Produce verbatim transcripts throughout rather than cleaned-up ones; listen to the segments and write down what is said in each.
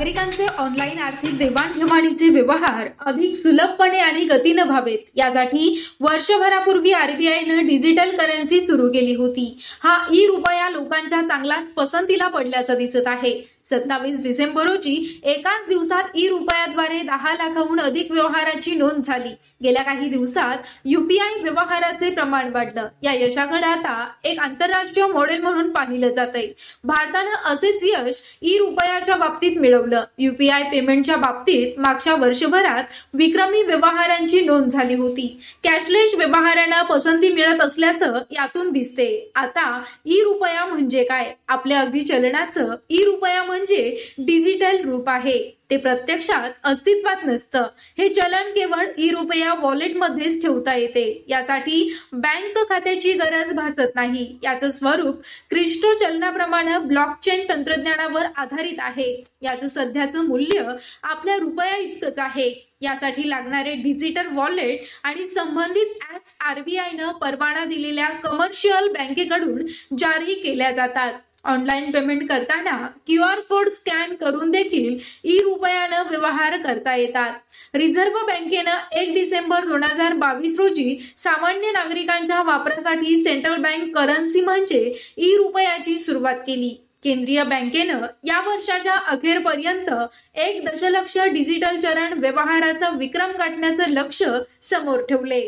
नागरिकांचे ऑनलाईन आर्थिक देवाणघेवाणीचे व्यवहार अधिक सुलभपणे आणि गतीने व्हावेत यासाठी वर्षभरापूर्वी आरबीआयने डिजिटल करन्सी सुरू केली होती। हा ई रुपया लोकांच्या चांगलाच पसंतीला पडल्याचं दिसत आहे। सत्तावीस डिसेंबर रोजी एकाच दिवसात ई रुपयाद्वारे दहा लाखाहून अधिक व्यवहाराची नोंद झाली। गेल्या काही दिवसात यूपीआय व्यवहाराचे प्रमाण वाढलं। या यशाकडे आता एक आंतरराष्ट्रीय मॉडेल म्हणून पाहिलं जातंय। भारताने असेच यश ई रुपयाच्या बाबतीत मिळवलं। यूपीआय पेमेंटच्या बाबतीत मागच्या वर्षभरात विक्रमी व्यवहारांची नोंद झाली होती। कॅशलेस व्यवहारांना पसंती मिळत असल्याचं यातून दिसते। आता ई रुपया म्हणजे काय? आपल्या अगदी चलनाचं ई रुपया म्हणजे डिजिटल रूप आहे। ते प्रत्यक्षात अस्तित्वात नसतं। हे चलन केवळ ई रुपया वॉलेट मध्येच ठेवता येते। यासाठी बँक खात्याची गरज भासत नाही। याचं स्वरूप क्रिप्टो चलनाप्रमाणे ब्लॉकचेन तंत्रज्ञानावर आधारित आहे। याचं सध्याचं मूल्य आपल्या रुपया इतकंच आहे। यासाठी लागणारे डिजिटल वॉलेट आणि संबंधित ॲप्स आरबीआयने परवाना दिलेल्या कमर्शियल बँकेकडून जारी केल्या जातात। ऑनलाईन पेमेंट करताना क्यू आर कोड स्कॅन करून देखील ई रुपयाने व्यवहार करता येतात। रिझर्व्ह बँकेनं एक डिसेंबर दोन हजार बावीस रोजी सामान्य नागरिकांच्या वापरासाठी सेंट्रल बँक करन्सी म्हणजे ई रुपयाची सुरुवात केली। केंद्रीय बँकेनं या वर्षाच्या अखेरपर्यंत एक दशलक्ष डिजिटल चलन व्यवहाराचा विक्रम गाठण्याचं लक्ष्य समोर ठेवले।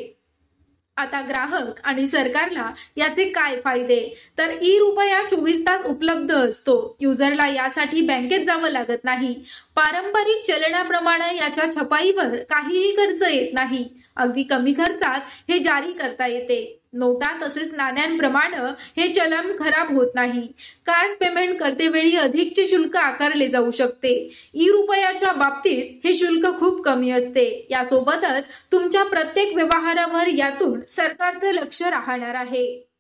आता ग्राहक आणि सरकारला याचे काय फायदे? तर ई रुपया चोवीस तास उपलब्ध असतो। युजरला यासाठी बँकेत जावं लागत नाही। पारंपरिक चलनाप्रमाणे याच्या छपाईवर काहीही खर्च येत नाही। अगदी कमी खर्चात हे जारी करता येते। नोटा तसेच नाण्यांप्रमाणे हे चलन खराब होत नाही। कार्ड पेमेंट करतेवेळी अधिकचे शुल्क आकारले जाऊ शकते। ई रुपयाच्या बाबतीत हे शुल्क खूप कमी असते। यासोबतच तुमच्या प्रत्येक व्यवहारावर यातून सरकारचं लक्ष राहणार आहे।